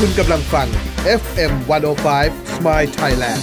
คุณกำลังฟัง FM 105 Smile Thailand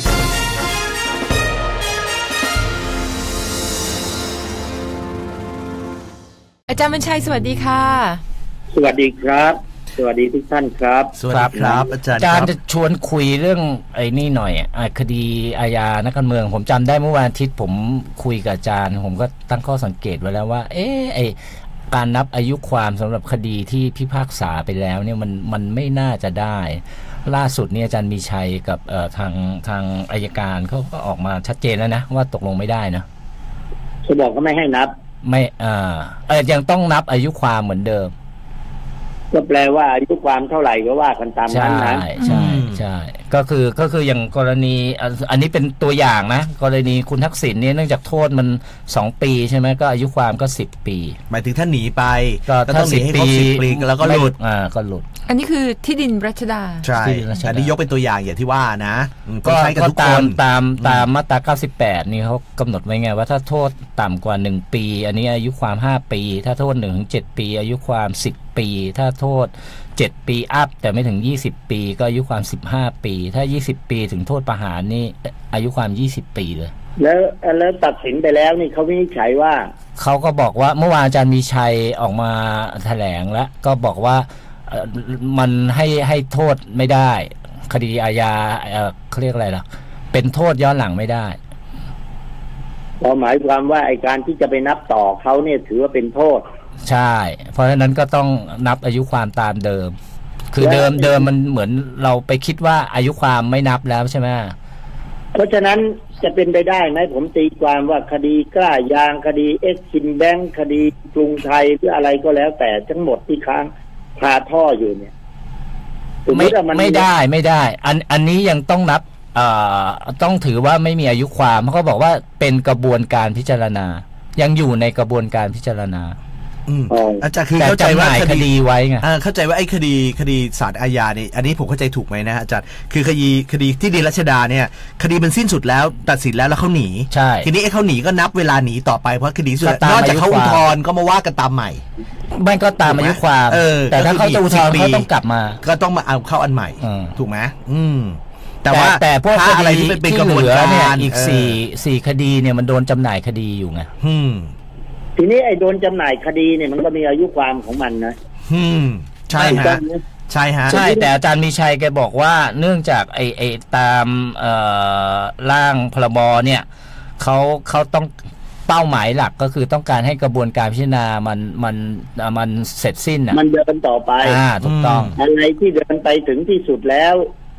อาจารย์บรรชัยสวัสดีค่ะสวัสดีครับสวัสดีทุกท่านครับสวัสดีครับอาจารย์จะชวนคุยเรื่องไอ้นี่หน่อยคดีอาญานักการเมืองผมจำได้เมื่อวันอาทิตย์ผมคุยกับอาจารย์ผมก็ตั้งข้อสังเกตไว้แล้วว่าไอ้การนับอายุความสำหรับคดีที่พิพากษาไปแล้วเนี่ยมันไม่น่าจะได้ล่าสุดเนี่ยอาจารย์มีชัยกับทางอัยการเขาก็ออกมาชัดเจนแล้วนะว่าตกลงไม่ได้นะเขาบอกก็ไม่ให้นับไม่ยังต้องนับอายุความเหมือนเดิมก็แปลว่าอายุความเท่าไหร่ก็ว่ากันตามนั้นนะใช่ก็คืออย่างกรณีอันนี้เป็นตัวอย่างนะกรณีคุณทักษิณเนี่ยเนื่องจากโทษมัน2 ปีใช่ไหมก็อายุความก็10 ปีหมายถึงถ้าหนีไปก็ต้องหนีให้ครบ10 ปีแล้วก็หลุดก็หลุดอันนี้คือที่ดินรัชดาใช่อันนี้ยกเป็นตัวอย่างอย่างที่ว่านะก็ใช้กันทุกคนตามมาตรา98นี่เขากำหนดไว้ไงว่าถ้าโทษต่ำกว่า1 ปีอันนี้อายุความ5 ปีถ้าโทษ1-7 ปีอายุความ10 ปีถ้าโทษ7 ปีอัพแต่ไม่ถึง20 ปีก็อายุความ15 ปีถ้า20 ปีถึงโทษประหารนี่อายุความ20 ปีเลยแล้วตัดสินไปแล้วนี่เขาวินิจฉัยว่าเขาก็บอกว่าเมื่อวานอาจารย์มีชัยออกมาแถลงแล้วก็บอกว่ามันให้โทษไม่ได้คดีอาญาเขาเรียกอะไรล่ะเป็นโทษย้อนหลังไม่ได้หมายความว่าไอ้การที่จะไปนับต่อเขาเนี่ยถือว่าเป็นโทษใช่เพราะฉะนั้นก็ต้องนับอายุความตามเดิมคือเดิมมันเหมือนเราไปคิดว่าอายุความไม่นับแล้วใช่ไหมเพราะฉะนั้นจะเป็นไปได้ไหมผมตีความว่าคดีกล้ายางคดีเอ็กซิมแบงค์คดีกรุงไทยหรืออะไรก็แล้วแต่ทั้งหมดที่ค้างคาท่ออยู่เนี่ยไม่ได้อันนี้ยังต้องนับต้องถือว่าไม่มีอายุความเพราะเขาบอกว่าเป็นกระบวนการพิจารณายังอยู่ในกระบวนการพิจารณาอาจารย์คือเข้าใจว่าคดีไว้ไงเข้าใจว่าไอ้คดีศาลอาญาเนี่ยอันนี้ผมเข้าใจถูกไหมนะอาจารย์คือคดีที่ดินรัชดาเนี่ยคดีมันสิ้นสุดแล้วตัดสินแล้วเขาหนีใช่ทีนี้ไอ้เขาหนีก็นับเวลาหนีต่อไปเพราะคดีสุดนอกจากเขาอุทธรณ์ก็มาว่ากันตามใหม่มันก็ตามอายุความแต่ถ้าเขาอุทธรณ์เขาต้องกลับมาก็ต้องมาเอาเข้าอันใหม่ถูกไหมแต่พวกคดีที่เหลือเนี่ยอีก4 คดีเนี่ยมันโดนจำหน่ายคดีอยู่ไงทีนี้ไอ้โดนจำหน่ายคดีเนี่ยมันก็มีอายุความของมันนะใช่ฮะใช่ฮะใช่แต่อาจารย์มีชัยแกบอกว่าเนื่องจากไอ้ตามร่างพรบเนี่ยเขาต้องเป้าหมายหลักก็คือต้องการให้กระบวนการพิจารณามันเสร็จสิ้นมันเดินต่อไปถูกต้องอะไรที่เดินไปถึงที่สุดแล้ว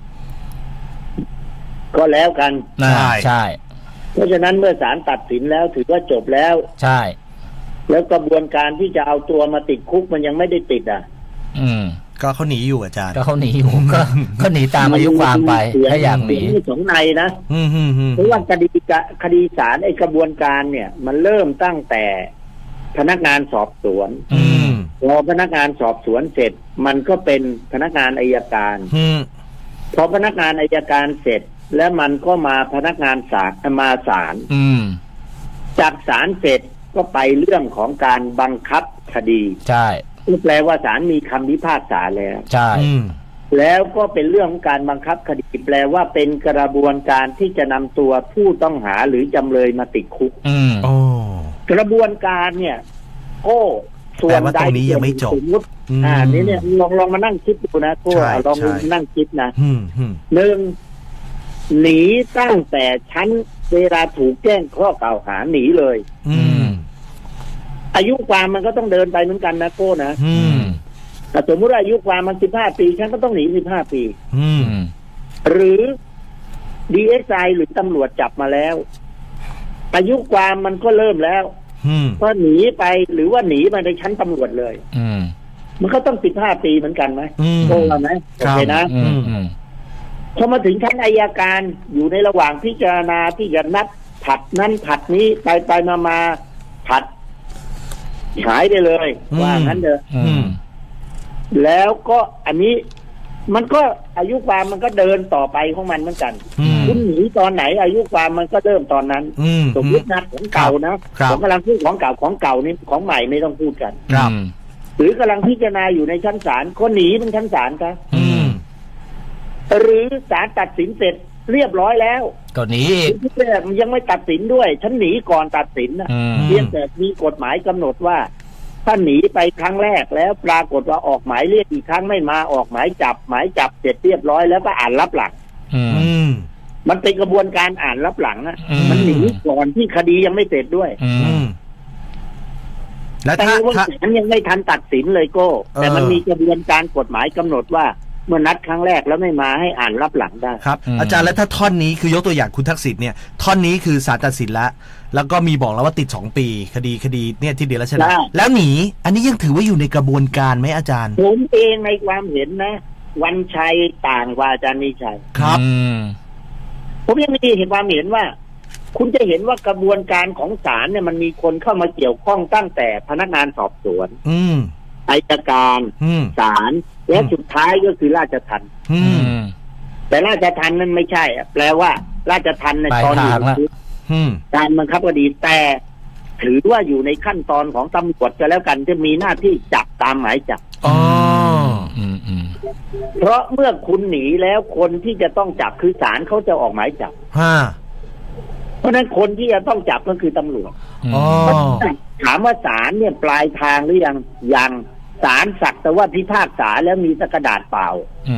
ก็แล้วกันใช่เพราะฉะนั้นเมื่อศาลตัดสินแล้วถือว่าจบแล้วใช่แล้วกระบวนการที่จะเอาตัวมาติดคุกมันยังไม่ได้ติดก็เขาหนีอยู่อาจารย์ก็เขาหนีอยู่ก็หนีตามอายุความไปถ้าอยากหนีสองในนะเพราะว่าคดีศาลไอ้กระบวนการเนี่ยมันเริ่มตั้งแต่พนักงานสอบสวนพอพนักงานสอบสวนเสร็จมันก็เป็นพนักงานอัยการพอพนักงานอัยการเสร็จแล้วมันก็มาพนักงานศาลมาศาลจากศาลเสร็จก็ไปเรื่องของการบังคับคดีใช่แปลว่าศาลมีคำพิพากษาแล้วใช่แล้วก็เป็นเรื่องของการบังคับคดีแปลว่าเป็นกระบวนการที่จะนำตัวผู้ต้องหาหรือจำเลยมาติดคุกกระบวนการเนี่ยส่วนใดนี้ยังไม่จบนี่เนี่ยลองมานั่งคิดดูนะลองนั่งคิดนะ1หนีตั้งแต่ชั้นเวลาถูกแจ้งข้อกล่าวหาหนีเลยอายุความมันก็ต้องเดินไปเหมือนกันนะโก้นะแต่สมมติอายุความมัน15 ปีฉันก็ต้องหนี15 ปีหรือ DSI หรือตำรวจจับมาแล้วอายุความมันก็เริ่มแล้วก็หนีไปหรือว่าหนีมาในชั้นตำรวจเลยมันก็ต้อง15 ปีเหมือนกันไหมโก้ไหมโอเคนะพอมาถึงชั้นอัยการอยู่ในระหว่างพิจารณาที่จะนัดผัดนั้นผัดนี้ไปมาผัดหายไปเลยว่างั้นเถอะแล้วก็อันนี้มันก็อายุความมันก็เดินต่อไปของมันเหมือนกันคุณหนีตอนไหนอายุความมันก็เริ่มตอนนั้นสมมตินัดของเก่านะผมกำลังพูดของเก่านี่ของใหม่ไม่ต้องพูดกันหรือกำลังพิจารณาอยู่ในชั้นศาลก็หนีเป็นชั้นศาลครับหรือศาลตัดสินเสร็จเรียบร้อยแล้วก็หนีอีกมันยังไม่ตัดสินด้วยฉันหนีก่อนตัดสินนะเพียงแต่มีกฎหมายกำหนดว่าถ้าหนีไปครั้งแรกแล้วปรากฏว่าออกหมายเรียกอีกครั้งไม่มาออกหมายจับเสร็จเรียบร้อยแล้วก็อ่านรับหลังมันเป็นกระบวนการอ่านรับหลังนะมันหนีก่อนที่คดียังไม่เสร็จด้วยแล้วแต่ว่าศาลยังไม่ทันตัดสินเลยโก้แต่มันมีกระบวนการกฎหมายกำหนดว่าเมื่อนัดครั้งแรกแล้วไม่มาให้อ่านรับหลังได้ครับอาจารย์แล้วถ้าท่อนนี้คือยกตัวอย่างคุณทักษิณเนี่ยท่อนนี้คือศาลตัดสินแล้วก็มีบอกแล้วว่าติด2 ปีคดีเนี่ยที่เดียรัชดาแล้วหนีอันนี้ยังถือว่าอยู่ในกระบวนการไหมอาจารย์ผมเองในความเห็นนะวันชัยต่างกว่าอาจารย์นิชัยครับผมยังมีเห็นความเห็นว่าคุณจะเห็นว่ากระบวนการของศาลเนี่ยมันมีคนเข้ามาเกี่ยวข้องตั้งแต่พนักงานสอบสวนอัยการศาลและสุดท้ายก็คือราชทัณฑ์แต่ราชทัณฑ์นั้นไม่ใช่แปลว่าราชทัณฑ์ในตอนอยู่การบังคับคดีแต่ถือว่าอยู่ในขั้นตอนของตำรวจจะแล้วกันจะมีหน้าที่จับตามหมายจับเพราะเมื่อคุณหนีแล้วคนที่จะต้องจับคือศาลเขาจะออกหมายจับเพราะฉะนั้นคนที่จะต้องจับก็คือตำรวจถามว่าศาลเนี่ยปลายทางหรือยังศาลสักแต่ว่าพิพากษาแล้วมีกระดาษเปล่า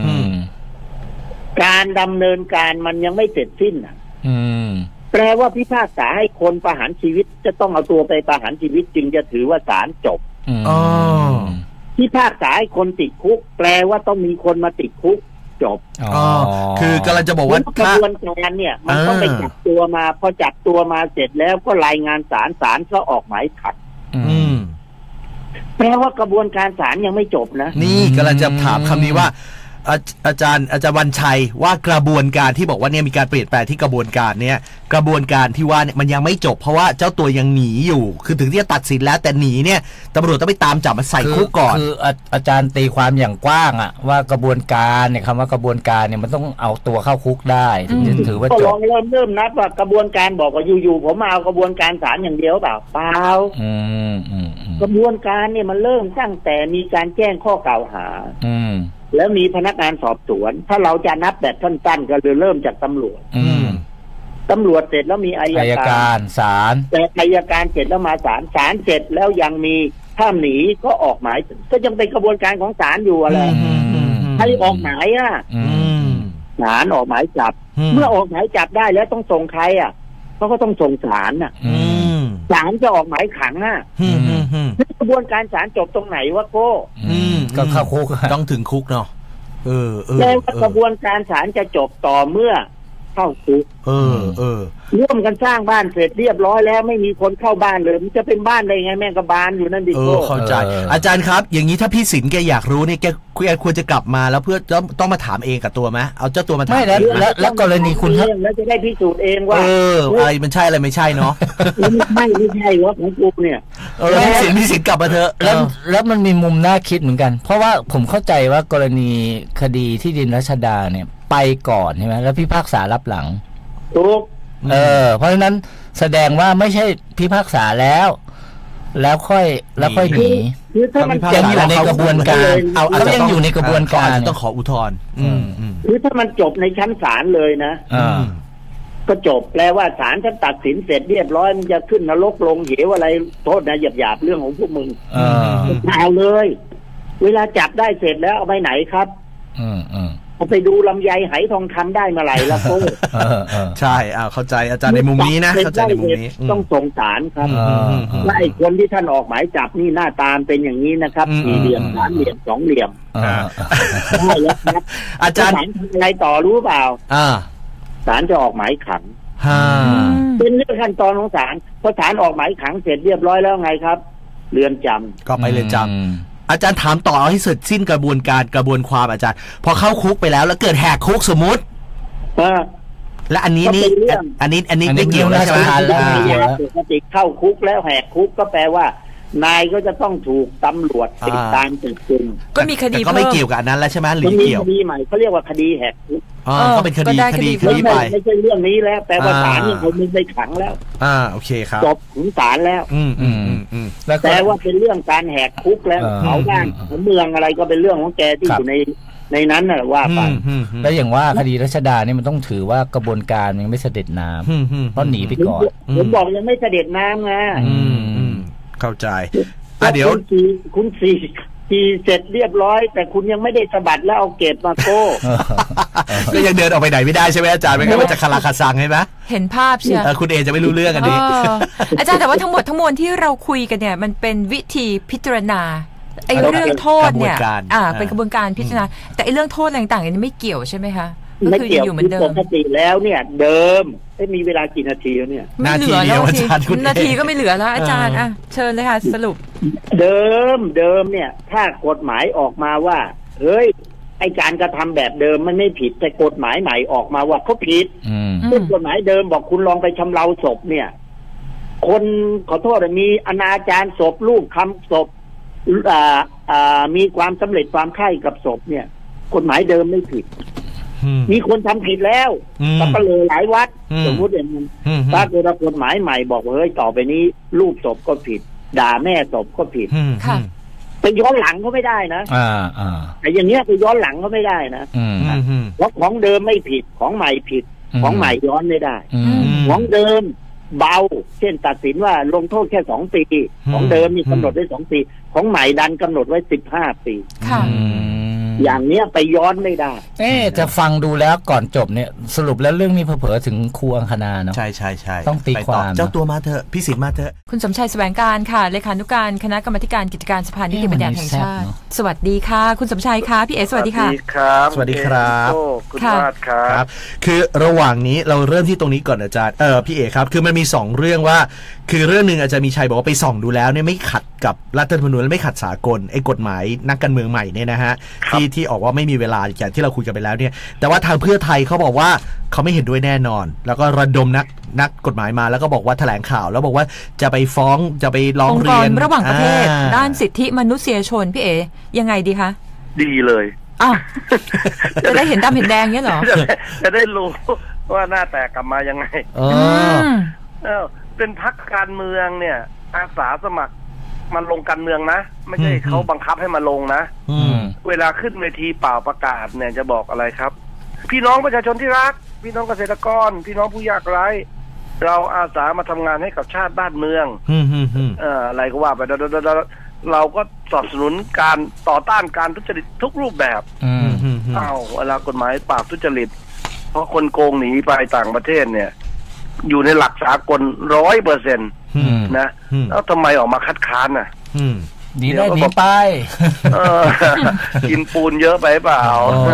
การดำเนินการมันยังไม่เสร็จสิ้นแปลว่าพิพากษาให้คนประหารชีวิตจะต้องเอาตัวไปประหารชีวิตจึงจะถือว่าศาลจบพิพากษาให้คนติดคุกแปลว่าต้องมีคนมาติดคุกจบคือกำลังจะบอกว่ากระบวนการเนี่ยมันต้องไปจับตัวมาพอจับตัวมาเสร็จแล้วก็รายงานศาลก็ออกหมายขัดแปลว่ากระบวนการศาลยังไม่จบนะนี่กำลังจะถามคำนี้ว่าอาจารย์วันชัยว่ากระบวนการที่บอกว่าเนี่ยมีการเปลี่ยนแปลงที่กระบวนการเนี่ยกระบวนการที่ว่าเนี่ยมันยังไม่จบเพราะว่าเจ้าตัวยังหนีอยู่คือถึงที่จะตัดสินแล้วแต่หนีเนี่ยตำรวจต้องไปตามจับมาใส่คุกก่อนคืออาจารย์ตีความอย่างกว้างอะว่ากระบวนการเนี่ยคำว่ากระบวนการเนี่ยมันต้องเอาตัวเข้าคุกได้ถึงจะถือว่าจบก็ลองเริ่มนับว่ากระบวนการบอกว่าอยู่ๆผมมาเอากระบวนการศาลอย่างเดียวเปล่ากระบวนการเนี่ยมันเริ่มตั้งแต่มีการแจ้งข้อกล่าวหาแล้วมีพนักงานสอบสวนถ้าเราจะนับแบบสั้นๆก็เริ่มจากตำรวจตำรวจเสร็จแล้วมีอัยการศาลแต่อัยการเสร็จแล้วมาศาลเสร็จแล้วยังมีถ้าหนีก็ออกหมายก็ยังเป็นกระบวนการของศาลอยู่อะไรให้ออกหมายศาลออกหมายจับเมื่อออกหมายจับได้แล้วต้องส่งใครเขาก็ต้องส่งศาลศาลจะออกหมายขังกระบวนการศาลจบตรงไหนวะโก้ก็เข้าคุกต้องถึงคุกเนาะแล้วกระบวนการศาลจะจบต่อเมื่อเข้าคุกร่วมกันสร้างบ้านเสร็จเรียบร้อยแล้วไม่มีคนเข้าบ้านเลยมันจะเป็นบ้านได้ไงแม่งก็บ้านอยู่นั่นดิโก้เข้าใจอาจารย์ครับอย่างนี้ถ้าพี่สินแกอยากรู้เนี่ยแกควรจะกลับมาแล้วเพื่อต้องมาถามเองกับตัวไหมเอาเจ้าตัวมาถามไม่แล้วกรณีคุณแล้วจะได้พิสูจน์เองว่าอะไรมันใช่อะไรไม่ใช่เนาะไม่ใช่ว่าของกูเนี่ยพี่สินกลับมาเถอะแล้วมันมีมุมน่าคิดเหมือนกันเพราะว่าผมเข้าใจว่ากรณีคดีที่ดินรัชดาเนี่ยไปก่อนใช่ไหมแล้วพิพากษารับหลังถูกเพราะฉะนั้นแสดงว่าไม่ใช่พิพากษาแล้วค่อยหนียังอยู่ในกระบวนการเขายังอยู่ในกระบวนการต้องขออุทธรณ์คือถ้ามันจบในชั้นศาลเลยนะก็จบแปลว่าศาลท่านตัดสินเสร็จเรียบร้อยมันจะขึ้นนรกลงเหวอะไรโทษนะหยาบๆเรื่องของพวกมึงเอาเลยเวลาจับได้เสร็จแล้วเอาไปไหนครับผมไปดูลำไยไหทองคำได้มาไหลแล้วโค้ใช่เข้าใจอาจารย์ในมุมนี้นะเข้าใจในมุมนี้ต้องส่งศาลครับว่าไอ้คนที่ท่านออกหมายจับนี่หน้าตาเป็นอย่างนี้นะครับสี่เหลี่ยมสามเหลี่ยมสองเหลี่ยมใช่แล้วครับอาจารย์อะไรต่อรู้เปล่าศาลจะออกหมายขังเป็นเรื่องขั้นตอนของศาลพอศาลออกหมายขังเสร็จเรียบร้อยแล้วไงครับเรือนจำก็ไปเรือนจำอาจารย์ถามต่อเอาให้เสร็จสิ้นกระบวนความอาจารย์พอเข้าคุกไปแล้วเกิดแหกคุกสมมติและอันนี้ไม่เกี่ยวนะปกติเข้าคุกแล้วแหกคุกก็แปลว่านายก็จะต้องถูกตำรวจติดตามจับกุมก็มีคดีก็ไม่เกี่ยวกับนั้นแล้วใช่ไหมหรือเกี่ยวคดีใหม่เขาเรียกว่าคดีแหกคุกก็เป็นคดีไปไม่ใช่เรื่องนี้แล้วแต่ว่าศาลนี่เขาไม่ได้ขังแล้วโอเคครับจบถึงศาลแล้วแต่ว่าเป็นเรื่องการแหกคุกแล้วเขาบ้านของเมืองอะไรก็เป็นเรื่องของแกที่อยู่ในในนั้นน่ะว่าไปแล้วอย่างว่าคดีรัชดาเนี่ยมันต้องถือว่ากระบวนการยังไม่เสด็จน้ำเพราะหนีไปก่อนผมบอกยังไม่เสด็จน้ำไงเข้าใจเดี๋ยวคุณขี่เสร็จเรียบร้อยแต่คุณยังไม่ได้สะบัดแล้วเอาเก็บมาโก้ก็ยังเดินออกไปไหนไม่ได้ใช่ไหมอาจารย์ไม่งั้นมันจะคาราคาซังใช่ไหมเห็นภาพเชียวคุณเอจะไม่รู้เรื่องอันนี้อาจารย์แต่ว่าทั้งหมดทั้งมวลที่เราคุยกันเนี่ยมันเป็นวิธีพิจารณาไอ้เรื่องโทษเนี่ยเป็นกระบวนการพิจารณาแต่ไอ้เรื่องโทษต่างๆนี่ไม่เกี่ยวใช่ไหมคะไม่เกี่ยวปกติแล้วเนี่ยเดิมมีเวลากี่นาทีแล้วเนี่ยนาทีเดียวอาจารย์นาทีก็ไม่เหลือแล้วอาจารย์เชิญเลยค่ะสรุปเดิมเนี่ยถ้ากฎหมายออกมาว่าเฮ้ยไอ้การกระทำแบบเดิมมันไม่ผิดแต่กฎหมายใหม่ออกมาว่าเขาผิดซึ่งกฎหมายเดิมบอกคุณลองไปชำเราศพเนี่ยคนขอโทษมีอนาจารศพลูกคำศพมีความสำเร็จความใคร่กับศพเนี่ยกฎหมายเดิมไม่ผิดมีคนทำผิดแล้วก็เลยหลายวัดสมมติอย่างนี้ถ้าเกิดกฎหมายใหม่บอกว่าเฮ้ยต่อไปนี้ลูกศพก็ผิดด่าแม่ศพก็ผิดไปย้อนหลังก็ไม่ได้นะแต่อย่างเงี้ยไปย้อนหลังก็ไม่ได้นะเพราะของเดิมไม่ผิดของใหม่ผิดของใหม่ย้อนไม่ได้ของเดิมเบาเช่นตัดสินว่าลงโทษแค่2 ปีของเดิมมีกำหนดไว้2 ปีของใหม่ดันกำหนดไว้15 ปีอย่างเนี้ยไปย้อนไม่ได้จะฟังดูแล้วก่อนจบเนี่ยสรุปแล้วเรื่องนี้เผลอๆถึงครูอังคณาเนาะใช่ต้องตีความเจ้าตัวมาเถอะพี่สิทธิ์มาเถอะคุณสมชัยแสวงการค่ะเลขานุการคณะกรรมการกิจการสภานิติบัญญัติแห่งชาติสวัสดีค่ะคุณสมชัยค่ะพี่เอสวัสดีค่ะสวัสดีครับคุณมาศครับคือระหว่างนี้เราเริ่มที่ตรงนี้ก่อนอาจารย์พี่เอครับคือมันมี2 เรื่องว่าคือเรื่องนึงอาจารย์มีชัยบอกว่าไปส่องดูแล้วเนี่ยไม่ขัดกับรัฐธรรมนูญและไม่ขัดสากลไอ้กฎหมายนักการเมืองใหม่เนี่ยนะฮะที่ออกว่าไม่มีเวลาอย่างที่เราคุยกันไปแล้วเนี่ยแต่ว่าทางเพื่อไทยเขาบอกว่าเขาไม่เห็นด้วยแน่นอนแล้วก็ระดมนักกฎหมายมาแล้วก็บอกว่าแถลงข่าวแล้วบอกว่าจะไปฟ้องจะไปร้องเรียนระหว่างประเทศด้านสิทธิมนุษยชนพี่เอยังไงดีคะดีเลยจะได้เห็นดำเห็นแดงเนี่ยหรอจะได้รู้ว่าหน้าแตกกลับมายังไงเป็นพรรคการเมืองเนี่ยอาสาสมัครมันลงการเมืองนะไม่ใช่เขาบังคับให้มาลงนะเวลาขึ้นเวทีเป่าประกาศเนี่ยจะบอกอะไรครับพี่น้องประชาชนที่รักพี่น้องเกษตรกรพี่น้องผู้ยากไร้เราอาสามาทำงานให้กับชาติบ้านเมืองอะไรก็ว่าไปเราก็สนับสนุนการต่อต้านการทุจริตทุกรูปแบบเวลากฎหมายปราบทุจริตเพราะคนโกงหนีไปต่างประเทศเนี่ยอยู่ในหลักสากล 100% นะแล้วทำไมออกมาคัดค้านน่ะดีได้ดีไปกินปูนเยอะไปเปล่า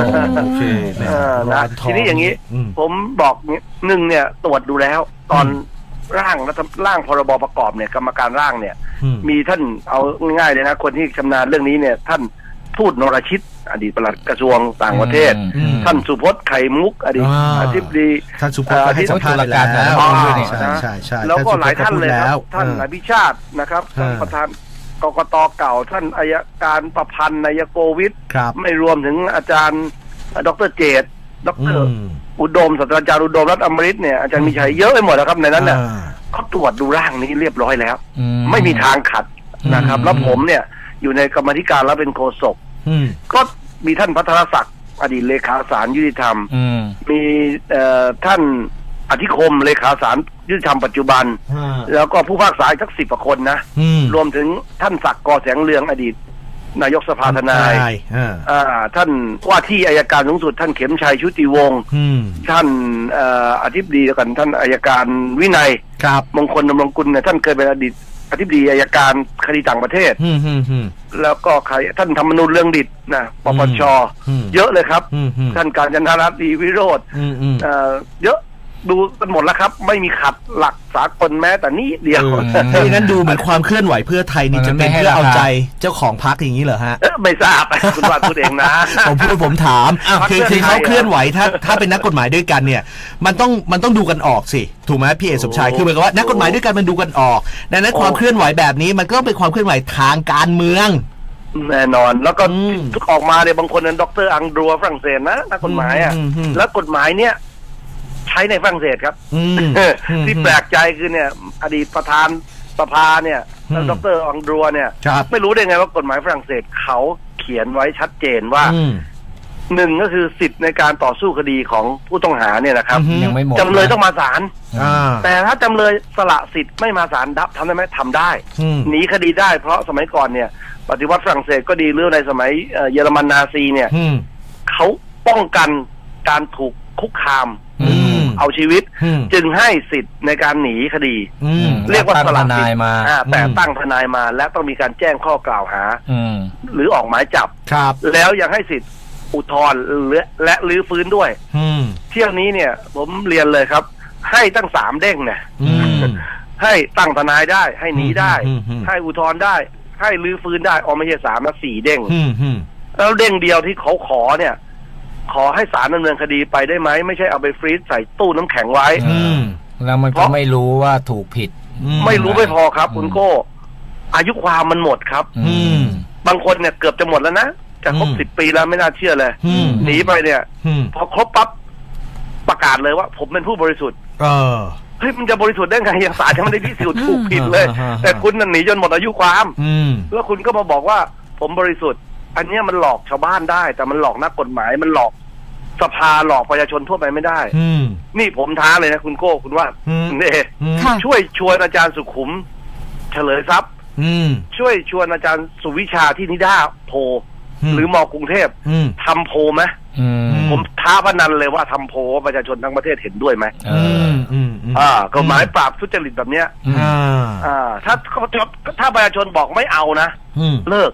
นะทีนี้อย่างนี้ผมบอก1เนี่ยตรวจดูแล้วตอนร่างพรบประกอบเนี่ยกรรมการร่างเนี่ยมีท่านเอาง่ายๆเลยนะคนที่ชำนาญเรื่องนี้เนี่ยท่านทูตนรชิตอดีตปลัดกระทรวงต่างประเทศท่านสุพจน์ไข่มุกอดีตอธิบดีท่านสุพจน์ให้สัมภาษณ์แล้วแล้วก็หลายท่านเลยครับท่านอภิชาตินะครับท่านประธานกกต.เก่าท่านอัยการประพันธ์นายโกวิทไม่รวมถึงอาจารย์ดร.เจตดร.อุดมศาสตราจารย์อุดมรัตน์อมฤตเนี่ยอาจารย์มีชัยเยอะไปหมดแล้วครับในนั้นเนี่ยเขาตรวจดูร่างนี้เรียบร้อยแล้วไม่มีทางขัดนะครับแล้วผมเนี่ยอยู่ในกรรมธิการแล้วเป็นโฆษกก็มีท่านพัทรศักดิ์อดีตเลขาศาลยุติธรรมมีท่านอธิคมเลขาศาลยุติธรรมปัจจุบันแล้วก็ผู้พากษาอีกสัก10 กว่าคนนะรวมถึงท่านศักดิ์กอแสงเรืองอดีตนายกสภาทนายท่านว่าที่อัยการสูงสุดท่านเข็มชัยชุติวงศ์ท่านอธิบดีกันท่านอัยการวินัยมงคลดำรงกุลเนี่ยท่านเคยเป็นอดีตอธิบดีอัยการคดีต่างประเทศแล้วก็ท่านธรรมนูญเรื่องดิษฐ์นะปปชเยอะเลยครับท่านกาญจนารัตน์ วิโรจน์เยอะดูกันหมดแล้วครับไม่มีขัดหลักสากลแม้แต่นี้เดียวถ้าอย่างนั้นดูเหมือนความเคลื่อนไหวเพื่อไทยนี่จะเป็นเพื่อเอาใจเจ้าของพรรคอย่างนี้เหรอฮะไม่ทราบคุณว่าพูดเองนะผมถามคือเขาเคลื่อนไหวถ้าเป็นนักกฎหมายด้วยกันเนี่ยมันต้องดูกันออกสิถูกไหมพี่เอกสมชายคือหมายความว่านักกฎหมายด้วยกันมันดูกันออกดังนั้นความเคลื่อนไหวแบบนี้มันก็เป็นความเคลื่อนไหวทางการเมืองแน่นอนแล้วก็ทุกออกมาเนี่ยบางคนเป็นดร.อังดัวฝรั่งเศสนะนักกฎหมายอ่ะแล้วกฎหมายเนี่ยใช้ในฝรั่งเศสครับที่แปลกใจคือเนี่ยอดีตประธานสภาเนี่ยดร.อังดัวเนี่ยไม่รู้ได้ไงว่ากฎหมายฝรั่งเศสเขาเขียนไว้ชัดเจนว่าหนึ่งก็คือสิทธิ์ในการต่อสู้คดีของผู้ต้องหาเนี่ยนะครับยังไม่หมดจำเลยต้องมาศาลาแต่ถ้าจำเลยสละสิทธิ์ไม่มาศาลทำได้ไหมทำได้หนีคดีได้เพราะสมัยก่อนเนี่ยปฏิวัติฝรั่งเศสก็ดีหรือในสมัยเยอรมันนาซีเนี่ยเขาป้องกันการถูกคุกคามเอาชีวิตจึงให้สิทธิ์ในการหนีคดีเรียกว่าสละสิทธิ์แต่ตั้งทนายมาและต้องมีการแจ้งข้อกล่าวหาหรือออกหมายจับแล้วยังให้สิทธิ์อุทธรณ์และรื้อฟื้นด้วยเที่ยวนี้เนี่ยผมเรียนเลยครับให้ตั้ง3 เด้งเนี่ยให้ตั้งทนายได้ให้หนีได้ให้อุทธรณ์ได้ให้รื้อฟื้นได้ไม่ใช่3นะ4 เด้งแล้วเด้งเดียวที่เขาขอเนี่ยขอให้ศาลดำเนินคดีไปได้ไหมไม่ใช่เอาไปฟรีซใส่ตู้น้ำแข็งไว้แล้วมันก็ไม่รู้ว่าถูกผิดไม่รู้ไม่พอครับคุณโก้อายุความมันหมดครับบางคนเนี่ยเกือบจะหมดแล้วนะจะครบ10 ปีแล้วไม่น่าเชื่อเลยหนีไปเนี่ยพอครบปั๊บประกาศเลยว่าผมเป็นผู้บริสุทธิ์เฮ้ยมันจะบริสุทธิ์ได้ไงยังศาลยังไม่ได้พิสูจน์ถูกผิดเลยแต่คุณนั่นหนีจนหมดอายุความแล้วคุณก็มาบอกว่าผมบริสุทธิ์อันนี้มันหลอกชาวบ้านได้แต่มันหลอกนักกฎหมายมันหลอกสภาหลอกประชาชนทั่วไปไม่ได้นี่ผมท้าเลยนะคุณโก้คุณว่าเนี่ยช่วยชวนอาจารย์สุขุมเฉลยทรัพย์ช่วยชวนอาจารย์สุวิชาที่นิด้าโพหรือมอกรุงเทพทำโพไหมผมท้าพนันเลยว่าทำโพประชาชนทั้งประเทศเห็นด้วยไหมกฎหมายปราบทุจริตแบบเนี้ยถ้าประชาชนบอกไม่เอานะเลิก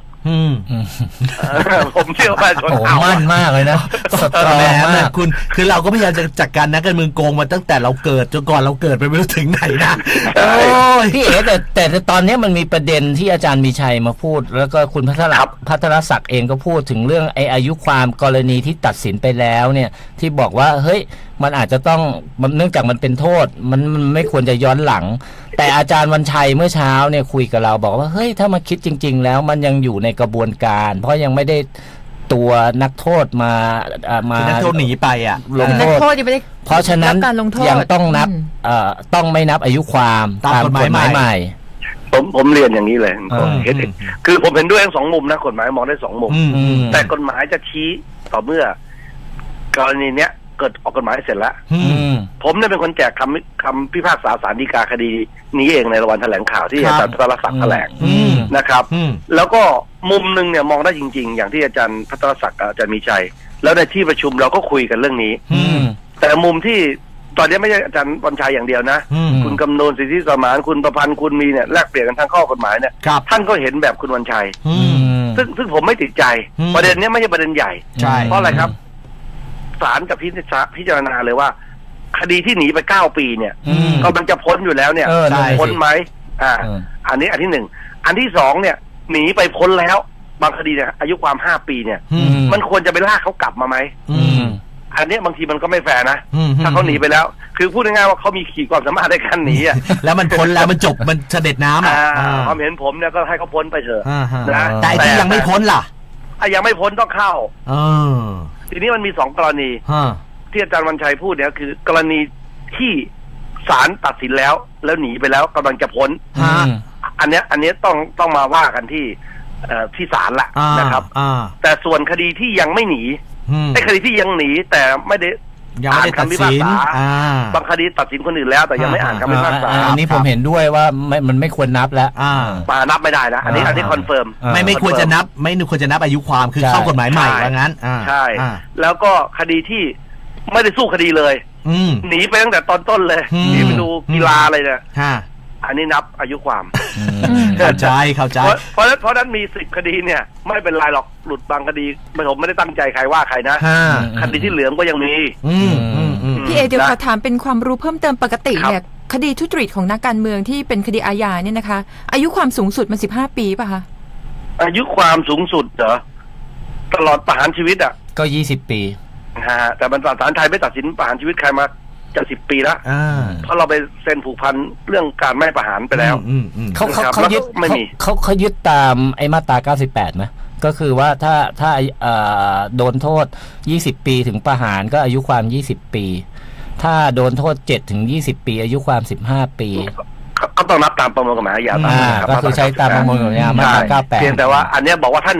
ผมเชื่อว่าชนเอามั่นมากเลยนะสตรองมากคุณคือเราก็พยายามจะจัดการนักการเมืองโกงมาตั้งแต่เราเกิดจนก่อนเราเกิดไปไม่รู้ถึงไหนนะพี่เอ๋แต่ตอนนี้มันมีประเด็นที่อาจารย์มีชัยมาพูดแล้วก็คุณพัทรศักดิ์เองก็พูดถึงเรื่องอายุความกรณีที่ตัดสินไปแล้วเนี่ยที่บอกว่าเฮ้ยมันอาจจะต้องเนื่องจากมันเป็นโทษมันไม่ควรจะย้อนหลังแต่อาจารย์วันชัยเมื่อเช้าเนี่ยคุยกับเราบอกว่าเฮ้ยถ้ามาคิดจริงๆแล้วมันยังอยู่ในกระบวนการเพราะยังไม่ได้ตัวนักโทษมานักโทษหนีไปลงโทษเพราะฉะนั้นยังต้องนับต้องไม่นับอายุความตามกฎหมายใหม่ผมเรียนอย่างนี้เลยคือผมเห็นด้วยทั้ง2 มุมนะกฎหมายมองได้2 มุมแต่กฎหมายจะชี้ต่อเมื่อกรณีเนี้ยเกิดออกกฎหมายเสร็จแล้วผมเนี่ยเป็นคนแจกคำพิพากษาศาลฎีกาคดีนี้เองในวันแถลงข่าวที่อาจารย์พัทรศักดิ์แถลงนะครับแล้วก็มุมนึงเนี่ยมองได้จริงๆอย่างที่อาจารย์พัทรศักดิ์อาจารย์มีชัยแล้วในที่ประชุมเราก็คุยกันเรื่องนี้แต่มุมที่ตอนนี้ไม่ใช่อาจารย์วันชัยอย่างเดียวนะคุณกำนวณสิทธิสมานคุณประพันธ์คุณมีเนี่ยแลกเปลี่ยนกันทางข้อกฎหมายเนี่ยท่านก็เห็นแบบคุณวันชัยซึ่งผมไม่ติดใจประเด็นนี้ไม่ใช่ประเด็นใหญ่เพราะอะไรครับศาลจะพิจารณาเลยว่าคดีที่หนีไป9 ปีเนี่ยก็มันจะพ้นอยู่แล้วเนี่ยพ้นไหมอันนี้อันที่1อันที่2เนี่ยหนีไปพ้นแล้วบางคดีเนี่ยอายุความ5 ปีเนี่ยมันควรจะไปลากเขากลับมาไหมอันนี้บางทีมันก็ไม่แฟร์นะถ้าเขาหนีไปแล้วคือพูดง่ายๆว่าเขามีขีดความสามารถในการหนีแล้วมันพ้นแล้วมันจบมันเสด็จน้ำความเห็นผมเนี่ยก็ให้เขาพ้นไปเถอะนะแต่ที่ยังไม่พ้นล่ะยังไม่พ้นต้องเข้าทีนี้มันมี2 กรณีที่อาจารย์วันชัยพูดเนี่ยคือกรณีที่ศาลตัดสินแล้วหนีไปแล้วกำลังจะพ้นอันนี้ต้องมาว่ากันที่ศาลละนะครับแต่ส่วนคดีที่ยังไม่หนีไอ้คดีที่ยังหนีแต่ไม่ได้อ่านคำพิพากษาบางคดีตัดสินคนอื่นแล้วแต่ยังไม่อ่านคำพิพากษาอันนี้ผมเห็นด้วยว่ามันไม่ควรนับแล้วมานับไม่ได้นะอันนี้คอนเฟิร์มไม่ควรจะนับอายุความคือเข้ากฎหมายใหม่ว่างั้นใช่แล้วก็คดีที่ไม่ได้สู้คดีเลยหนีไปตั้งแต่ตอนต้นเลยหนีไปดูกีฬาอะไรเนี่ยอันนี้นับอายุความเข้าใจเพราะนั้นมี10 คดีเนี่ยไม่เป็นไรหรอกหลุดบางคดีผมไม่ได้ตั้งใจใครว่าใครนะคดีที่เหลืองก็ยังมีพี่เอเดี๋ยวขอถามเป็นความรู้เพิ่มเติมปกติเนี่ยคดีทุจริตของนักการเมืองที่เป็นคดีอาญาเนี่ยนะคะอายุความสูงสุดมัน15 ปีป่ะคะอายุความสูงสุดเหรอตลอดประหารชีวิตก็20 ปีแต่บรรดาศาลไทยไม่ตัดสินประหารชีวิตใครมาจะ10 ปีแล้วเพราะเราไปเซ็นผูกพันเรื่องการไม่ประหารไปแล้วเขายึดไม่มีเขายึดตามไอ้มาตรา98นะก็คือว่าถ้าโดนโทษ20 ปีถึงประหารก็อายุความ20 ปีถ้าโดนโทษ7 ถึง 20 ปีอายุความ15 ปีก็ต้องนับตามประมวลกฎหมายอาญาก็คือใช้ตามประมวลกฎหมายอาญามาตรา98 เพียงแต่ว่าอันนี้บอกว่าถ้าหนี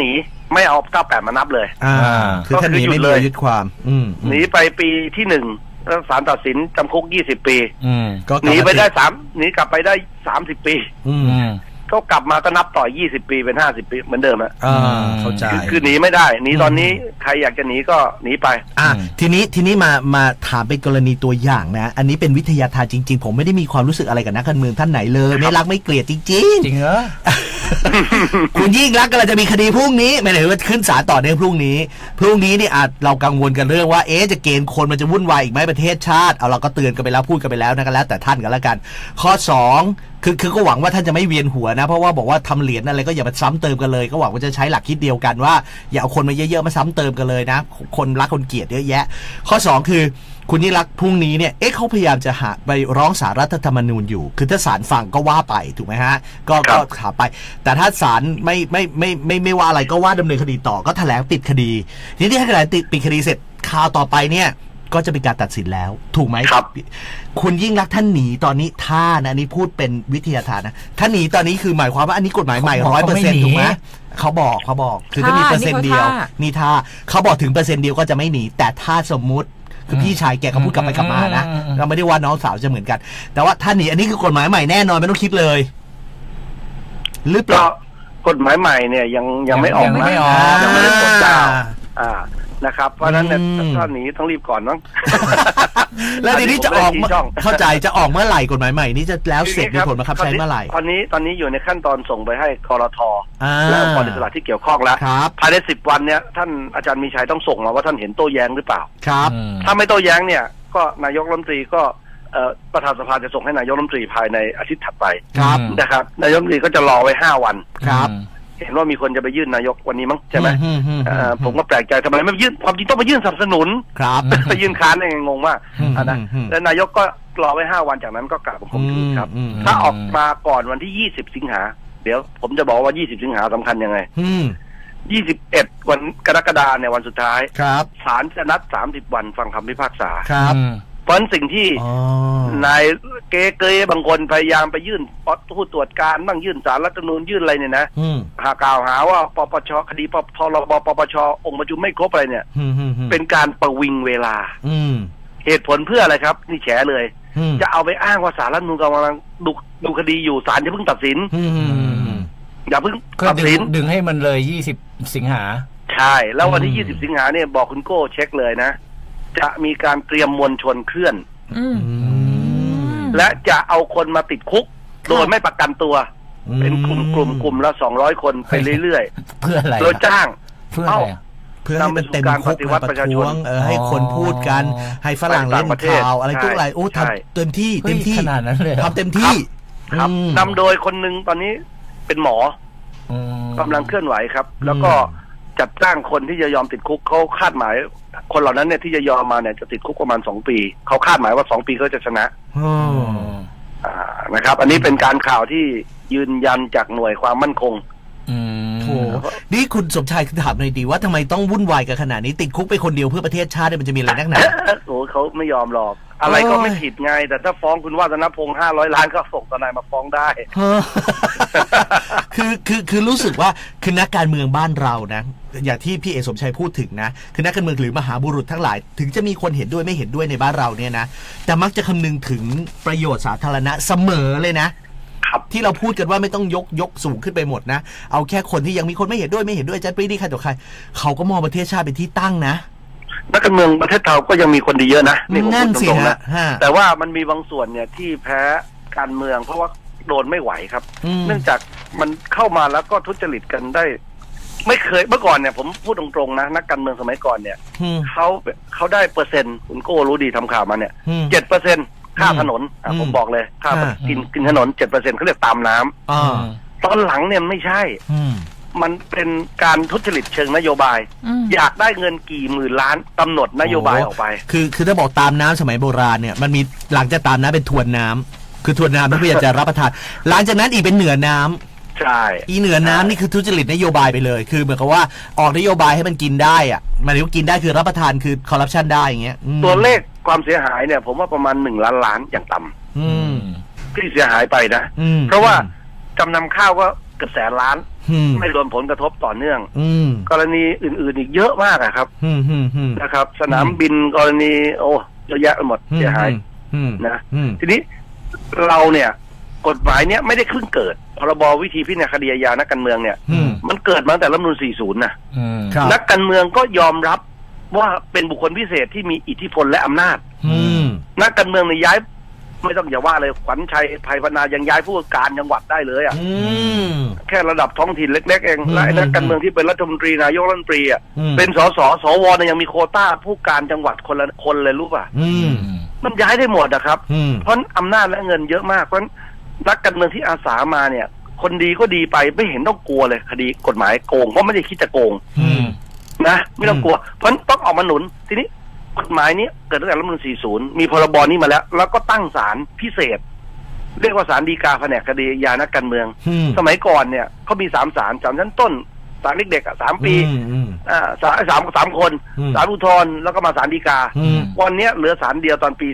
ไม่เอา98มานับเลยคือท่านหนีไม่เลยยึดความหนีไปปีที่1แล้วศาลตัดสินจำคุก20 ปีหนีไปได้หนีกลับไปได้30 ปีก็กลับมาก็นับต่อ20 ปีเป็น50 ปีเหมือนเดิมเข้าใจคือหนีไม่ได้หนีตอนนี้ใครอยากจะหนีก็หนีไปทีนี้มาถามเป็นกรณีตัวอย่างนะอันนี้เป็นวิทยาทานจริงๆผมไม่ได้มีความรู้สึกอะไรกับนักการเมืองท่านไหนเลยไม่รักไม่เกลียดจริงๆจริงเหรอคุณยิ่งรักก็จะมีคดีพรุ่งนี้ไม่ได้ว่าขึ้นศาลต่อเนื่องพรุ่งนี้นี่อาจเรากังวลกันเรื่องว่าจะเกณฑ์คนมันจะวุ่นวายอีกไหมประเทศชาติเอาเราก็เตือนกันไปแล้วพูดกันไปแล้วนะกันแล้วแต่ท่านกันแล้วกันข้อ2คือก็หวังว่าท่านจะไม่เวียนหัวนะเพราะว่าบอกว่าทำเหรียญอะไรก็อย่ามาซ้ำเติมกันเลยก็หวังว่าจะใช้หลักคิดเดียวกันว่าอย่าเอาคนมาเยอะๆมาซ้ำเติมกันเลยนะคนรักคนเกลียดเยอะแยะข้อ2คือคุณยิ่งรักพรุ่งนี้เนี่ยเขาพยายามจะหาไปร้องศาลรัฐธรรมนูญอยู่คือถ้าศาลฟังก็ว่าไปถูกไหมฮะก็ถามไปแต่ถ้าศาลไม่ว่าอะไรก็ว่าดำเนินคดีต่อก็แถลงปิดคดีทีนี้ถ้าแถลงปิดคดีเสร็จข่าวต่อไปเนี่ยก็จะเป็นการตัดสินแล้วถูกไหมครับคุณยิ่งรักท่านหนีตอนนี้ท่านะนี่พูดเป็นวิทยาทานนะท่านหนีตอนนี้คือหมายความว่าอันนี้กฎหมายใหม่ 100% ถูกไหมเขาบอกคือถ้ามีเปอร์เซ็นต์เดียวนี่ท่าเขาบอกถึงเปอร์เซ็นต์เดียวก็จะไม่หนีแต่ถ้าสมมุติคือพี่ชายแกก็พูดกลับไปกลับมานะเราไม่ได้ว่าน้องสาวจะเหมือนกันแต่ว่าท่านหนีอันนี้คือกฎหมายใหม่แน่นอนไม่ต้องคิดเลยหรือเปล่ากฎหมายใหม่เนี่ยยังไม่ออกนะยังไม่ได้ตรวจเจ้านะครับเพราะนั้นเนี่ยท่านหนีต้องรีบก่อนมั้งแล้วทีนี้จะออกเข้าใจจะออกเมื่อไหร่กฎหมายใหม่นี้จะแล้วเสร็จมีผลบังคับใช้เมื่อไหร่ตอนนี้อยู่ในขั้นตอนส่งไปให้กรท.และองค์กรอิสระที่เกี่ยวข้องแล้วภายใน10 วันเนี่ยท่านอาจารย์มีชัยต้องส่งมาว่าท่านเห็นโต้แย้งหรือเปล่าครับถ้าไม่โต้แย้งเนี่ยก็นายกรัฐมนตรีก็ประธานสภาจะส่งให้นายกรัฐมนตรีภายในอาทิตย์ถัดไปนะครับนายกรัฐมนตรีก็จะรอไว้5 วันครับเห็นว่ามีคนจะไปยื่นนายกวันนี้มั้งใช่ไหมผมก็แปลกใจทำไมไม่ยื่นความจริงต้องไปยื่นสนับสนุนครับไปยื่นค้านได้ไงงงมากนะแล้วนายกก็รอไว้5 วันจากนั้นก็กลับมาคุมทีครับถ้าออกมาก่อนวันที่20 สิงหาเดี๋ยวผมจะบอกว่า20 สิงหาสำคัญยังไง21 วันกรกฎาคมเนี่ยวันสุดท้ายศาลจะนัด30 วันฟังคำพิพากษาครับเพราะสิ่งที่นายเก๋บางคนพยายามไปยื่นผู้ตรวจการบ้างยื่นศาลรัฐธรรมนูญยื่นอะไรเนี่ยนะหากล่าวหาว่าปปชคดีพรบปปชองค์ประชุมไม่ครบอะไรเนี่ยเป็นการประวิงเวลาเหตุผลเพื่ออะไรครับนี่แฉเลยจะเอาไปอ้างว่าศาลรัฐธรรมนูญกำลังดูคดีอยู่ศาลจะเพิ่งตัดสินอย่าเพิ่งตัดสินดึงให้มันเลย20 สิงหาใช่แล้ววันที่20 สิงหาเนี่ยบอกคุณโก้เช็คเลยนะจะมีการเตรียมมวลชนเคลื่อนและจะเอาคนมาติดคุกโดยไม่ประกันตัวเป็นกลุ่มละ200 คนไปเรื่อยๆเพื่ออะไรโดยจ้างเพื่อให้มันเต็มคุกให้ประท้วงให้คนพูดกันให้ฝรั่งเล่นข่าวอะไรทุกอะไรโอ้ทำเต็มที่ขนาดนั้นเลยทำเต็มที่ครับนำโดยคนหนึ่งตอนนี้เป็นหมอกำลังเคลื่อนไหวครับแล้วก็จัดจ้างคนที่จะยอมติดคุกเขาคาดหมายคนเหล่านั้นเนี่ยที่จะยอมมาเนี่ยจะติดคุกประมาณ2 ปีเขาคาดหมายว่า2 ปีก็จะชนะนะครับอันนี้เป็นการข่าวที่ยืนยันจากหน่วยความมั่นคงโถนี่คุณสมชายคือถามหน่อยดีว่าทำไมต้องวุ่นวายกันขนาดนี้ติดคุกไปคนเดียวเพื่อประเทศชาติมันจะมีอะไรนักหนาโอ้เขาไม่ยอมหรอกอะไรก็ไม่ผิดไงแต่ถ้าฟ้องคุณวาสนพงษ์500 ล้านก็ส่งทนายมาฟ้องได้คือรู้สึกว่าคือนักการเมืองบ้านเรานะอย่างที่พี่เอสมชัยพูดถึงนะคือนักการเมืองหรือมหาบุรุษทั้งหลายถึงจะมีคนเห็นด้วยไม่เห็นด้วยในบ้านเราเนี่ยนะแต่มักจะคำนึงถึงประโยชน์สาธารณะเสมอเลยนะที่เราพูดกันว่าไม่ต้องยกสูงขึ้นไปหมดนะเอาแค่คนที่ยังมีคนไม่เห็นด้วยจะไปดีใครต่อใครเขาก็มองประเทศชาติเป็นที่ตั้งนะนักการเมืองประเทศไทยก็ยังมีคนดีเยอะนะนี่ผมพูดตรงๆนะแต่ว่ามันมีบางส่วนเนี่ยที่แพ้การเมืองเพราะว่าโดนไม่ไหวครับเนื่องจากมันเข้ามาแล้วก็ทุจริตกันได้ไม่เคยเมื่อก่อนเนี่ยผมพูดตรงๆนะนักการเมืองสมัยก่อนเนี่ยเขาได้เปอร์เซ็นต์คุณโก้รู้ดีทำข่าวมาเนี่ย7%ค่าถนนผมบอกเลยค่ากินถนน 7% เขาเรียกตามน้ำตอนหลังเนี่ยไม่ใช่มันเป็นการทุจริตเชิงนโยบายอยากได้เงินกี่หมื่นล้านกำหนดนโยบายออกไปคือถ้าบอกตามน้ำสมัยโบราณเนี่ยมันมีหลังจากตามน้ำเป็นทวนน้ำคือทวนน้ำเพื่อจะรับประทานหลังจากนั้นอีกเป็นเหนือน้ำใช่เหนือน้ำนี่คือทุจริตนโยบายไปเลยคือเหมือนกับว่าออกนโยบายให้มันกินได้อะมันเรียกว่ากินได้คือรับประทานคือคอร์รัปชันได้อย่างเงี้ยตัวเลขความเสียหายเนี่ยผมว่าประมาณ1 ล้านล้านอย่างต่ำที่เสียหายไปนะเพราะว่าจำนำข้าวก็เกือบแสนล้านไม่รวมผลกระทบต่อเนื่องกรณีอื่นๆอีกเยอะมากครับนะครับสนามบินกรณีโอ้เยอะแยะหมดเสียหายนะทีนี้เราเนี่ยกฎหมายเนี้ยไม่ได้เพิ่งเกิดพรบวิธีพิจารณาคดีอาญานักการเมืองเนี่ยมันเกิดมาตั้งแต่รัฐธรรมนูญ 40 นะนักการเมืองก็ยอมรับว่าเป็นบุคคลพิเศษที่มีอิทธิพลและอำนาจนักการเมืองในย้ายไม่ต้องอย่าว่าเลยขวัญชัยไพพนายังย้ายผู้ว่าการจังหวัดได้เลยอ่ะแค่ระดับท้องถิ่นเล็กๆเองและนักการเมืองที่เป็นรัฐมนตรีนายกรัฐมนตรีอ่ะเป็นสสสวเนี่ยยังมีโควต้าผู้การจังหวัดคนละคนเลยรู้ป่ะมันย้ายได้หมดนะครับเพราะอำนาจและเงินเยอะมากเพราะนักการเมืองที่อาสามาเนี่ยคนดีก็ดีไปไม่เห็นต้องกลัวเลยคดีกฎหมายโกงเพราะไม่ได้คิดจะโกงนะไม่ต้องกลัวเพราะต้องออกมาหนุนทีนี้กฎหมายนี้เกิดตั้งแต่รัฐธรรมนูญ 40 มีพรบนี้มาแล้วก็ตั้งศาลพิเศษเรียกว่าศาลฎีกาแผนกคดีอาญานักการเมืองสมัยก่อนเนี่ยเขามี3 ศาลชั้นต้นศาลเด็กๆ3 ปีสามคนศาลอุทธรณ์แล้วก็มาศาลฎีกาวันนี้เหลือศาลเดียวตอนปี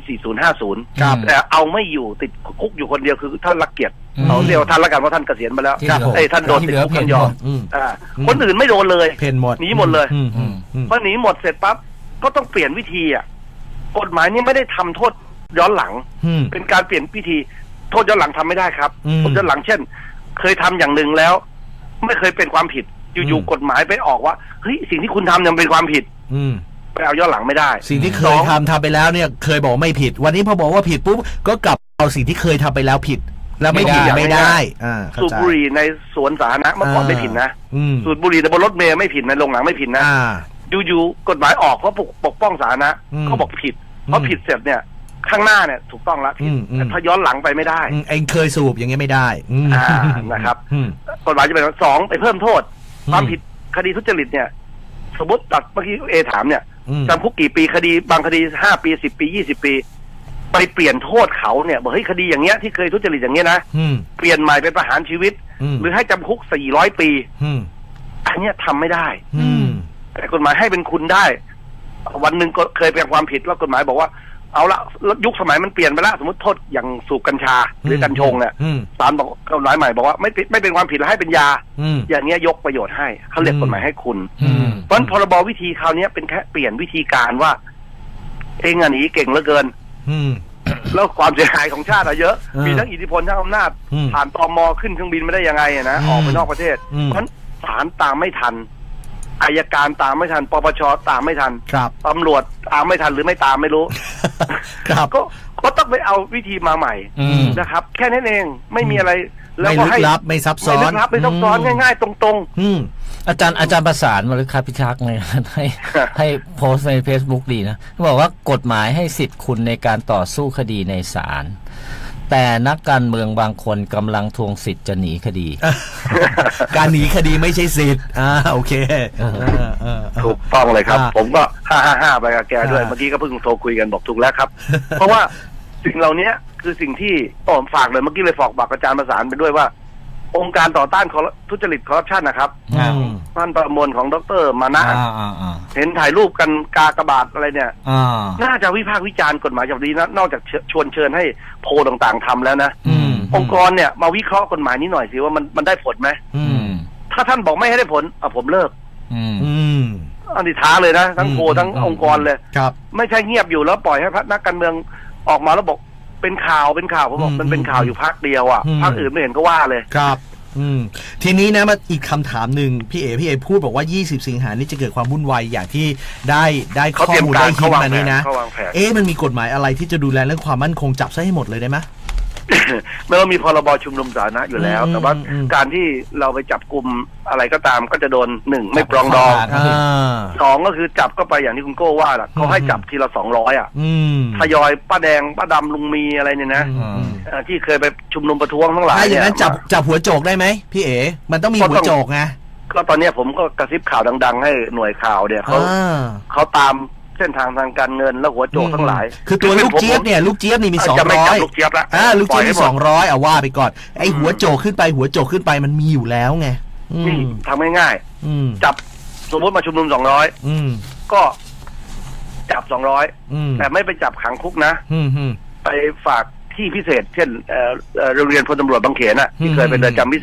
40-50 แต่เอาไม่อยู่ติดคุกอยู่คนเดียวคือท่านรักเกียรติเขาเรียกว่าท่านละกันว่าท่านเกษียณมาแล้วท่านโดนติดคุกท่านยอมคนอื่นไม่โดนเลยหนีหมดเลยพอหนีหมดเสร็จปั๊บก็ต้องเปลี่ยนวิธีอ่ะกฎหมายนี้ไม่ได้ทำโทษย้อนหลังเป็นการเปลี่ยนวิธีโทษย้อนหลังทำไม่ได้ครับโทษย้อนหลังเช่นเคยทำอย่างหนึ่งแล้วไม่เคยเป็นความผิดอยู่ๆกฎหมายไปออกว่าเฮ้ยสิ่งที่คุณทำยังเป็นความผิดไปเอาย้อนหลังไม่ได้สิ่งที่เคยทำไปแล้วเนี่ยเคยบอกไม่ผิดวันนี้พอบอกว่าผิดปุ๊บก็กลับเอาสิ่งที่เคยทำไปแล้วผิดแล้วไม่ผิดไม่ได้สูบบุหรี่ในสวนสาธารณะเมื่อก่อนไม่ผิดนะสูบบุหรี่ในบนรถเมล์ไม่ผิดในโรงหนังไม่ผิดนะอยู่ๆกฎหมายออกเพราะปกป้องสาธารณะเขาบอกผิดเพราะผิดเสร็จเนี่ยข้างหน้าเนี่ยถูกต้องแล้วผิดแต่ถ้าย้อนหลังไปไม่ได้เองเคยสูบอย่างเงี้ยไม่ได้นะครับกฎหมายจะเป็น2ไปเพิ่มโทษความผิดคดีทุจริตเนี่ยสมมติตัดเมื่อกี้ถามเนี่ยจำคุกกี่ปีคดีบางคดี5 ปี 10 ปี 20 ปีไปเปลี่ยนโทษเขาเนี่ยบอกเฮ้ยคดีอย่างเงี้ยที่เคยทุจริตอย่างเงี้ยนะเปลี่ยนใหม่เป็นประหารชีวิตหรือให้จำคุก400 ปีอันเนี้ยทำไม่ได้แต่กฎหมายให้เป็นคุณได้วันหนึ่งก็เคยเป็นความผิดแล้วกฎหมายบอกว่าเอาละยุคสมัยมันเปลี่ยนไปแล้วสมมติโทษอย่างสูบกัญชาหรือกัญชงเนี่ยศาลบอกกฎหมายใหม่บอกว่าไม่เป็นความผิดแล้วให้เป็นยาอย่างเงี้ยยกประโยชน์ให้เขาเรียกกฎหมายให้คุณเพราะพรบวิธีคราวนี้เป็นแค่เปลี่ยนวิธีการว่าเองหนีเก่งเหลือเกินแล้วความเสียหายของชาติเยอะมีทั้งอิทธิพลทั้งอำนาจผ่านตม.ขึ้นเครื่องบินไม่ได้ยังไงนะออกไปนอกประเทศเพราะศาลตามไม่ทันอัยการตามไม่ทันปปชตามไม่ทันตำรวจตามไม่ทันหรือไม่ตามไม่รู้ก็ต้องไปเอาวิธีมาใหม่นะครับแค่นั้นเองไม่มีอะไรแล้วก็ให้ไม่ซับซ้อนไม่ซับซ้อนง่ายๆตรงๆอาจารย์ประสานมาหรือครับพิทักษ์เนี่ยให้โพสต์ใน Facebook ดีนะบอกว่ากฎหมายให้สิทธิ์คุณในการต่อสู้คดีในศาลแต่นักการเมืองบางคนกำลังทวงสิทธิ์จะหนีคดีการหนีคดีไม่ใช่สิทธิ์โอเคถูกต้องเลยครับผมก็555ไปกับแกด้วยเมื่อกี้ก็เพิ่งโทรคุยกันบอกถูกแล้วครับเพราะว่าสิ่งเหล่านี้คือสิ่งที่ผมฝากเลยเมื่อกี้เลยฝากอาจารย์ประสานไปด้วยว่าองค์การต่อต้านทุจริตคอร์รัปชันนะครับท่านประมวลของดร.มานะเห็นถ่ายรูปกันกากบาทอะไรเนี่ยน่าจะวิพากษ์วิจารณ์กฎหมายฉบับนี้นะนอกจากชวนเชิญให้โพลต่างๆทำแล้วนะองค์กรเนี่ยมาวิเคราะห์กฎหมายนี้หน่อยสิว่ามันได้ผลไหมถ้าท่านบอกไม่ให้ได้ผลผมเลิกอันนี้ท้าเลยนะทั้งโพลทั้งองค์กรเลยไม่ใช่เงียบอยู่แล้วปล่อยให้นักการเมืองออกมาแล้วบอกเป็นข่าวผมบอกมันเป็นข่าวอยู่พักเดียวพักอื่นไม่เห็นก็ว่าเลยครับทีนี้นะมาอีกคำถามหนึ่งพี่เอพูดบอกว่า20 สิงหานี้จะเกิดความวุ่นวายอย่างที่ได้ข้อมูลได้ฮิตมานี้นะมันมีกฎหมายอะไรที่จะดูแลเรื่องความมั่นคงจับซะให้หมดเลยได้ไหมไม่ว่ามีพรบชุมนุมสาธารณะอยู่แล้วแต่ว่าการที่เราไปจับกลุ่มอะไรก็ตามก็จะโดน1ไม่ปรองดอง2ก็คือจับก็ไปอย่างที่คุณโก้ว่าล่ะเขาให้จับทีละ200ทยอยป้าแดงป้าดำลุงมีอะไรเนี่ยนะที่เคยไปชุมนุมประท้วงทั้งหลายถ้าอย่างนั้นจับหัวโจกได้ไหมพี่เอ๋มันต้องมีหัวโจกไงก็ตอนนี้ผมก็กระซิบข่าวดังๆให้หน่วยข่าวเนี่ยเขาตามเส้นทางทางการเงินแล้วหัวโจกทั้งหลายคือตัวลูกเจี๊ยบเนี่ยลูกเจี๊ยบนี่มี200 ลูกเจี๊ยบละลูกเจี๊ยบมี200เอาว่าไปก่อนไอ้หัวโจกขึ้นไปมันมีอยู่แล้วไงนี่ทำง่ายๆจับสมมติมาชุมนุม200ก็จับ200แต่ไม่ไปจับขังคุกนะไปฝากที่พิเศษเช่นโรงเรียนพลตำรวจบางเขนที่เคยเป็นเรือนจำพิเศษ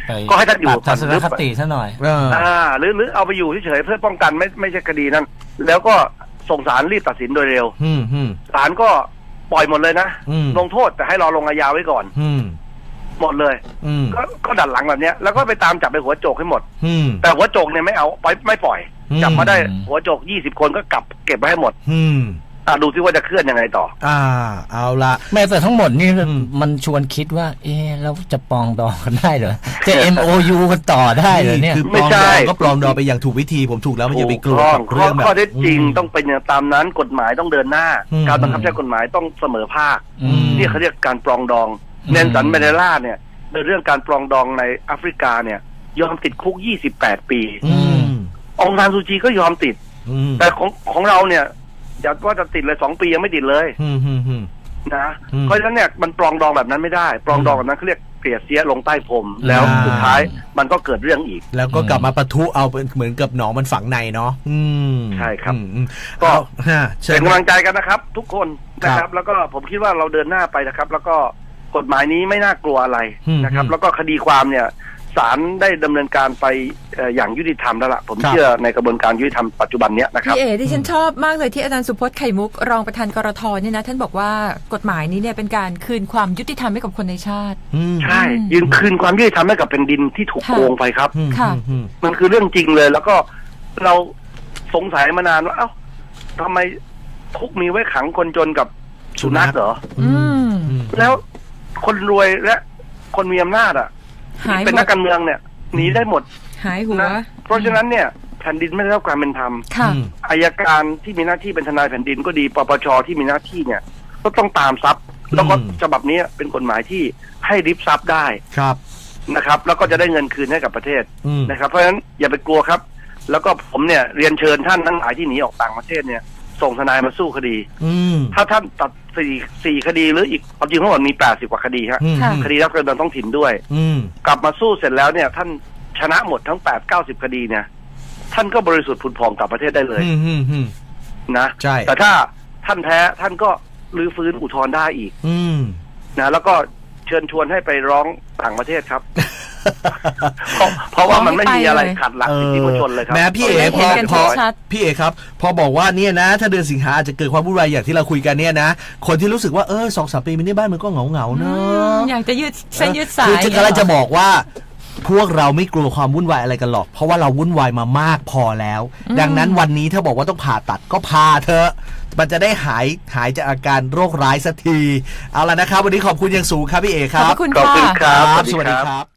ก็ให้ท่านอยู่ทัศนคติซะหน่อยหรือเอาไปอยู่เฉยๆเพื่อป้องกันไม่ใช่คดีนั้นแล้วก็ส่งศาลรีบตัดสินโดยเร็วศาลก็ปล่อยหมดเลยนะลงโทษแต่ให้รอลงอาญาไว้ก่อนหมดเลยก็ดัดหลังแบบนี้แล้วก็ไปตามจับไปหัวโจกให้หมดแต่หัวโจกเนี่ยไม่เอาไม่ปล่อยจับมาได้หัวโจก20 คนก็กลับเก็บไว้ให้หมดดูซิว่าจะเคลื่อนยังไงต่อเอาละแม้แต่ทั้งหมดนี่มันชวนคิดว่าแล้วจะปองดองกันได้เหรอจะ MOU กันต่อได้เหรอเนี่ยคือไม่ใช่ก็ปลองดองไปอย่างถูกวิธีผมถูกแล้วมันอย่าไปกลัวเรื่องแบบข้อเท็จจริงต้องเป็นอย่างตามนั้นกฎหมายต้องเดินหน้าการบังคับใช้กฎหมายต้องเสมอภาคนี่เขาเรียกการปลองดองเนลสัน แมนเดลาเนี่ยในเรื่องการปลองดองในแอฟริกาเนี่ยยอมติดคุก28 ปีองซานซูจีก็ยอมติดแต่ของเราเนี่ยอยากว่าจะติดเลย2 ปียังไม่ติดเลยนะเพราะฉะนั้นเนี่ยมันปลองดองแบบนั้นไม่ได้ปลองดองแบบนั้นเขาเรียกเกลี่ยเสียลงใต้พรมแล้วสุดท้ายมันก็เกิดเรื่องอีกแล้วก็กลับมาปะทุเอาเหมือนกับหนองมันฝังในเนาะใช่ครับก็เป็นกำลังใจกันนะครับทุกคนนะครับแล้วก็ผมคิดว่าเราเดินหน้าไปนะครับแล้วก็กฎหมายนี้ไม่น่ากลัวอะไรนะครับแล้วก็คดีความเนี่ยศาลได้ดำเนินการไปอย่างยุติธรรมแล้วล่ะผมเชื่อในกระบวนการยุติธรรมปัจจุบันนี้นะครับพี่ที่ฉันชอบมากเลยที่อาจารย์สุพจน์ไข่มุกรองประธานกรท.เนี่ยนะท่านบอกว่ากฎหมายนี้เนี่ยเป็นการคืนความยุติธรรมให้กับคนในชาติใช่ยืนคืนความยุติธรรมให้กับแผ่นดินที่ถูกโกงไปครับมันคือเรื่องจริงเลยแล้วก็เราสงสัยมานานว่าเอ้าทำไมคุกมีไว้ขังคนจนกับสุนัขเหรอแล้วคนรวยและคนมีอำนาจเป็นนักการเมืองเนี่ยหนีได้หมดหายหัวเพราะฉะนั้นเนี่ยแผ่นดินไม่ได้รับความเป็นธรรมอัยการที่มีหน้าที่เป็นทนายแผ่นดินก็ดีปปชที่มีหน้าที่เนี่ยก็ต้องตามทรัพย์แล้วก็ฉบับนี้เป็นกฎหมายที่ให้ริบทรัพย์ได้นะครับแล้วก็จะได้เงินคืนให้กับประเทศนะครับเพราะฉะนั้นอย่าไปกลัวครับแล้วก็ผมเนี่ยเรียนเชิญท่านทั้งหลายที่หนีออกต่างประเทศเนี่ยส่งทนายมาสู้คดีถ้าท่านตัด4 คดีหรืออีกจริงทั้งหมดมี80 กว่าคดีฮะคดีรับการเมืองท้องถิ่นด้วยกลับมาสู้เสร็จแล้วเนี่ยท่านชนะหมดทั้ง80-90 คดีเนี่ยท่านก็บริสุทธิ์ผุดผ่องกลับประเทศได้เลยนะแต่ถ้าท่านแพ้ท่านก็รื้อฟื้นอุทธรณ์ได้อีกนะแล้วก็เชิญชวนให้ไปร้องต่างประเทศครับเพราะว่ามันไม่มีอะไรขัดหลักสิทธิมนุษยชนเลยครับแม้พี่เอ๋พี่เอ๋ครับพอบอกว่าเนี่ยนะถ้าเดือนสิงหาอาจจะเกิดความวุ่นวายอย่างที่เราคุยกันเนี่ยนะคนที่รู้สึกว่า2-3 ปีมันในบ้านมันก็เหงาเนอะอยากจะยืดเส้นยืดสายคือกำลังจะบอกว่าพวกเราไม่กลัวความวุ่นวายอะไรกันหรอกเพราะว่าเราวุ่นวายมามากพอแล้วดังนั้นวันนี้ถ้าบอกว่าต้องผ่าตัดก็พาเถอะมันจะได้หายจากอาการโรคร้ายสักทีเอาล่ะนะครับวันนี้ขอบคุณอย่างสูงครับพี่เอ๋ครับขอบคุณครับสวัสดีครับ